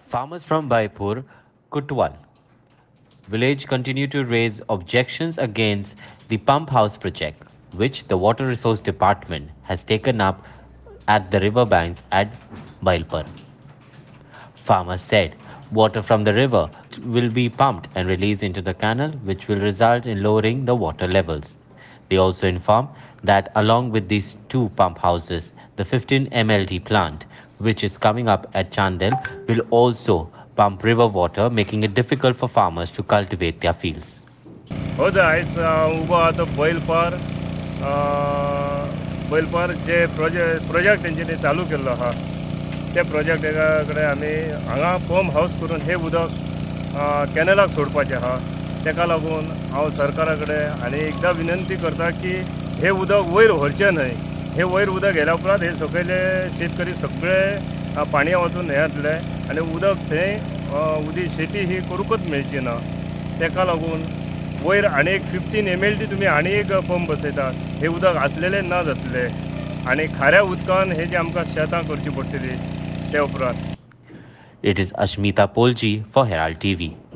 Farmers from Bailpar Khutwal village continue to raise objections against the pump house project, which the Water Resource Department has taken up at the riverbanks at Bailpar. Farmers said water from the river will be pumped and released into the canal, which will result in lowering the water levels. They also informed that along with these two pump houses, the 15 MLD plant, which is coming up at Chandel, will also pump river water, making it difficult for farmers to cultivate their fields. हो द आयज उबो आतां बैलपार जे project तेंच्यांनी चालू केल्लो आहा त्या प्रोजेक्टा कडेन आमी हांगा पंप हावस करून हे उदक कॅनलाक सोडपाचें आहा. तेका लागून हांव सरकारा कडेन आनी एकदां विनंती करता की हे उदक वयर व्हरचें न्हय. हे वयर उदक गेल्या उपरांत हे सकयले शेतकरी सगळे पाणया वचून हे जातले आनी उदक थंय शेती ही करूंकच मेळची ना. तेका लागून वयर आनी एक 15 MLD तुमी आनी एक पंप बसयतात. हे उदक आसलेले ना जातले आनी खाऱ्या उदकान हे जे आमकां शेतां करची पडटली ते उपरांत. It is Ashmita Polji for Herald TV.